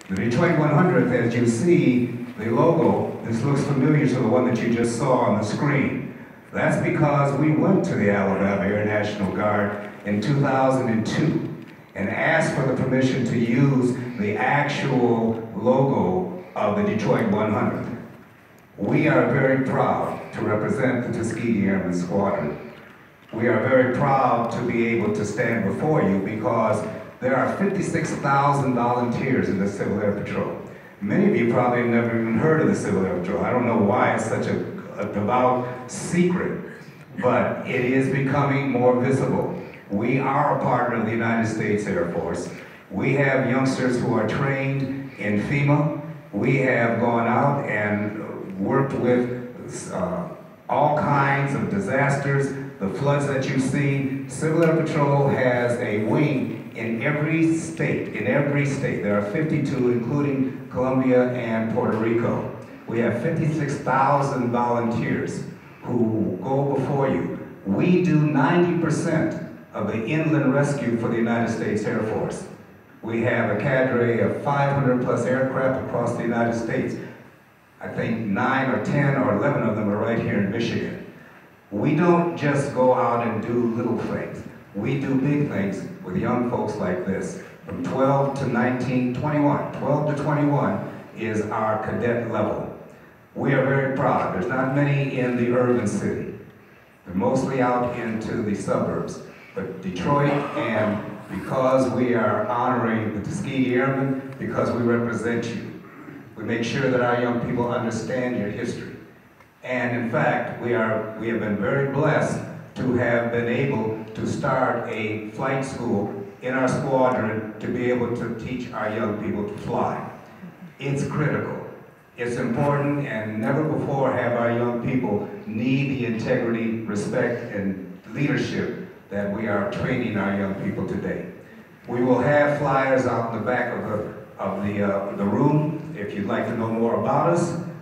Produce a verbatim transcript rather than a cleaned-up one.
The Detroit one hundredth, as you see, the logo, this looks familiar to the one that you just saw on the screen. That's because we went to the Alabama Air National Guard in two thousand two and asked for the permission to use the actual logo of the Detroit one hundred. We are very proud to represent the Tuskegee Airmen Squadron. We are very proud to be able to stand before you because there are fifty-six thousand volunteers in the Civil Air Patrol. Many of you probably have never even heard of the Civil Air Patrol. I don't know why it's such a, a devout secret, but it is becoming more visible. We are a partner of the United States Air Force. We have youngsters who are trained in FEMA. We have gone out and worked with uh, all kinds of disasters, the floods that you see. Civil Air Patrol has a wing in every state, in every state. There are fifty-two, including Colombia and Puerto Rico. We have fifty-six thousand volunteers who go before you. We do ninety percent of the inland rescue for the United States Air Force. We have a cadre of five hundred plus aircraft across the United States. I think nine or ten or eleven of them are right here in Michigan. We don't just go out and do little things. We do big things with young folks like this. From twelve to nineteen, twenty-one. twelve to twenty-one is our cadet level. We are very proud. There's not many in the urban city. They're mostly out into the suburbs. But Detroit, and because we are honoring the Tuskegee Airmen, because we represent you, we make sure that our young people understand your history. And in fact, we, are, we have been very blessed to have been able to start a flight school in our squadron to be able to teach our young people to fly. It's critical. It's important, and never before have our young people need the integrity, respect, and leadership that we are training our young people today. We will have flyers out in the back of the, of the, uh, the room if you'd like to know more about us.